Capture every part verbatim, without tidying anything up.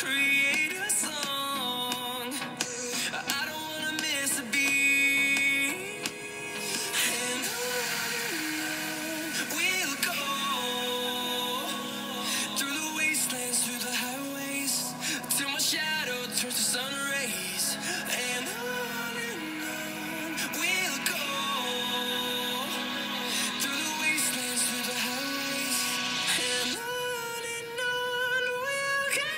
create a song. I don't wanna miss a beat. And on we'll go through the wastelands, through the highways, till my shadow turns to sun rays. And on and on we'll go through the wastelands, through the highways, and on and on we'll go.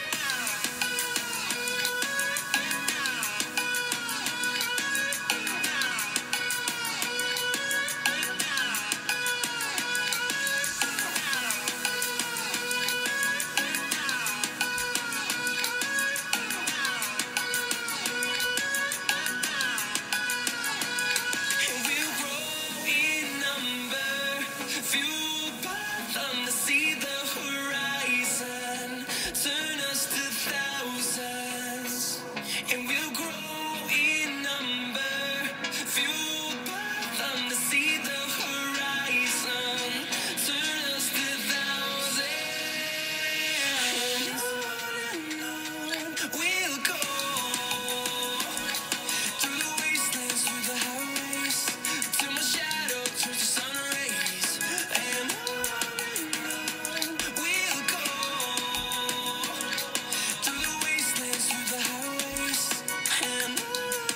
And we'll grow in number, fueled by them to see the horizon, turn us to thousands. And we'll grow in number, fueled by them to see the horizon, turn us to thousands. And on and on we'll go through the wastelands, through the highways, till my shadow turns to sun rays. And on and on we'll go through the wastelands, through the highways, and on and on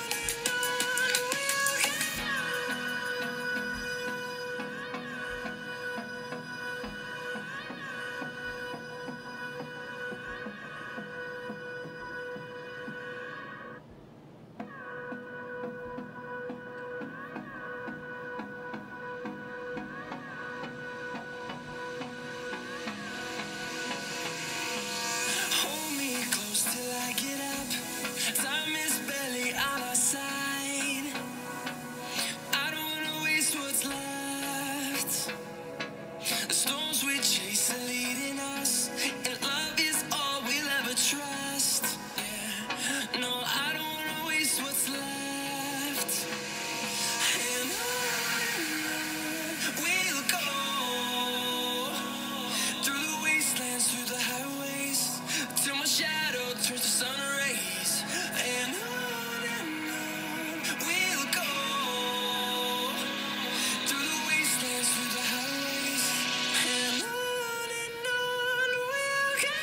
hold me close till I get up. Time is barely on our side. I don't wanna waste what's left. The storms we chase are leading us, and love is all we'll ever trust. Yeah. No, I don't wanna waste what's left. And on we'll go through the wastelands, through the highways, till my shadow turns to sun rays. And on and on we'll go through the wastelands, through the highways, and on and on we'll go.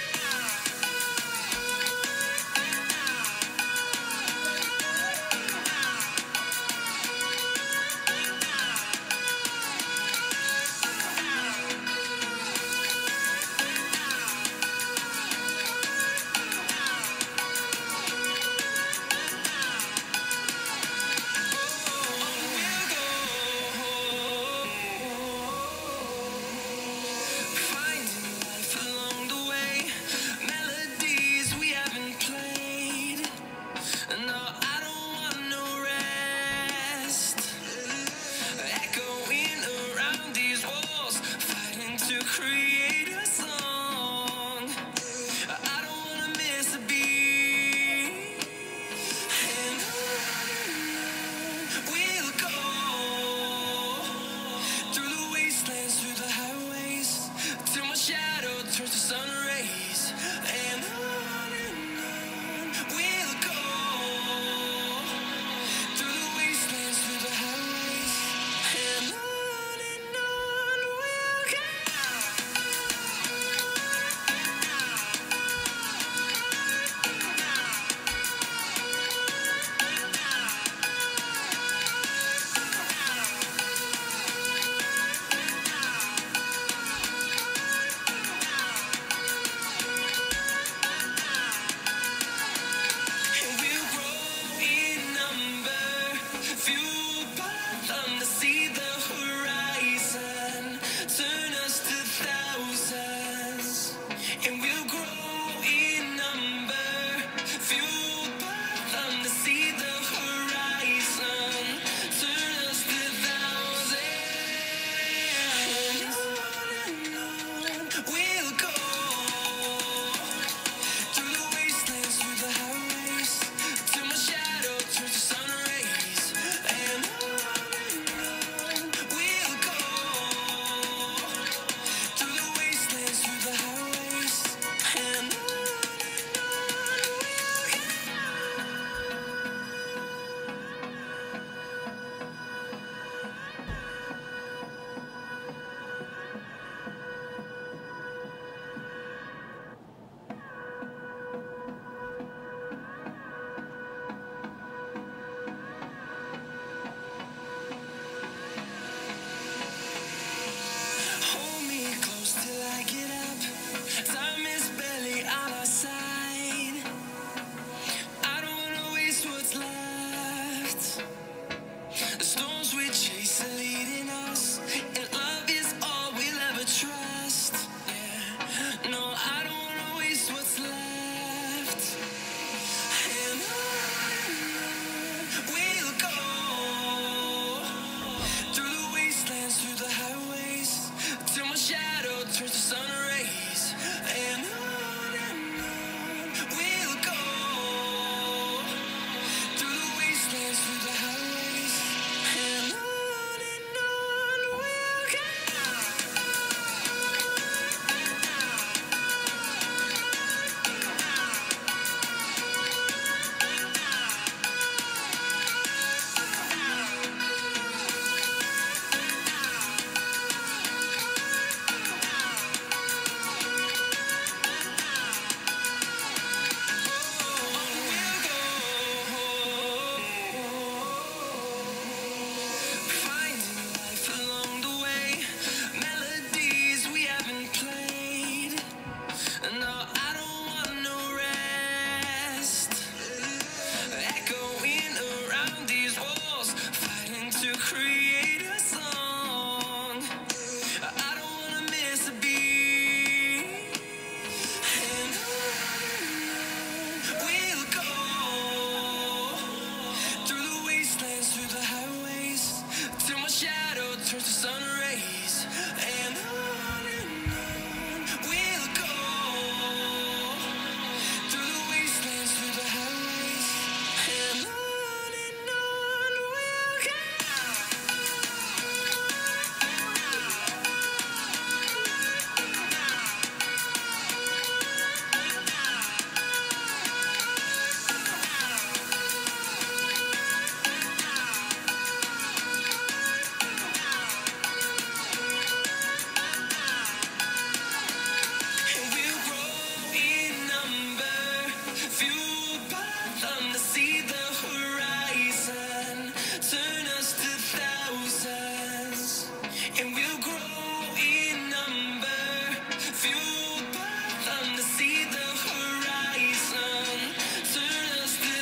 fueled by them to see the horizon, turn us to thousands, and we'll grow in number. Fueled by them to see the horizon, turn us to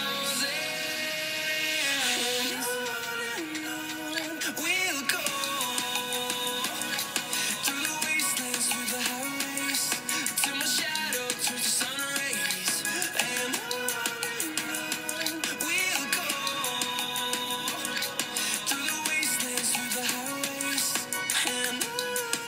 thousands. And on and on we'll go, through the wastelands, through the highways, till my shadow turns to sun rays. And on and on we'll go, through the wastelands, through the highways, and on and on we'll go.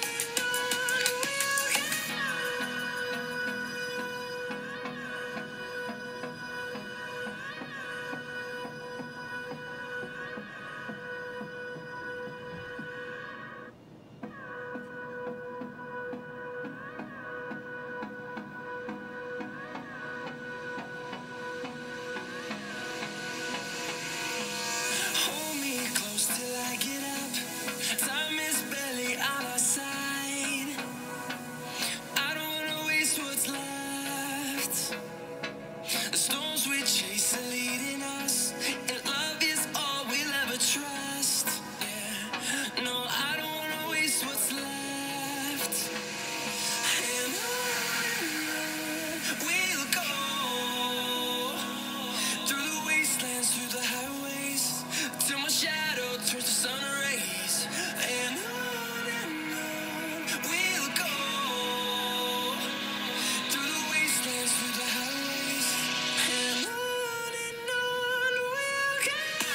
Hold me close till I get up. Time is barely on our side. I don't wanna waste what's left. The storms we chase are leading us, and love is all we'll ever trust. Yeah, no, I don't wanna waste what's left. And on and on we'll go, through the wastelands, through the highways, till my shadow turns to sun rays. And on and on we'll go, through the wastelands, through the highways, and on and on we'll go.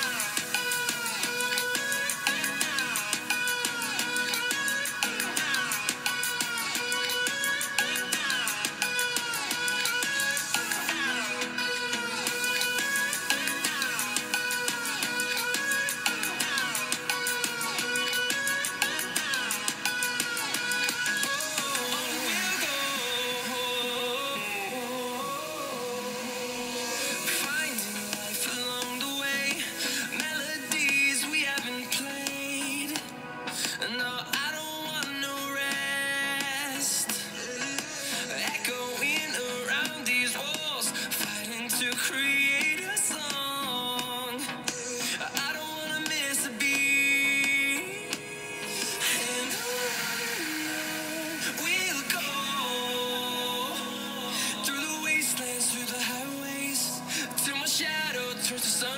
Finding life along the way, melodies we haven't played. No, I don't want no rest. Echoing around these walls, fighting to create a song. I don't wanna miss a beat. And on and on we'll go, through the wastelands, through the highways, till my shadow turns to sun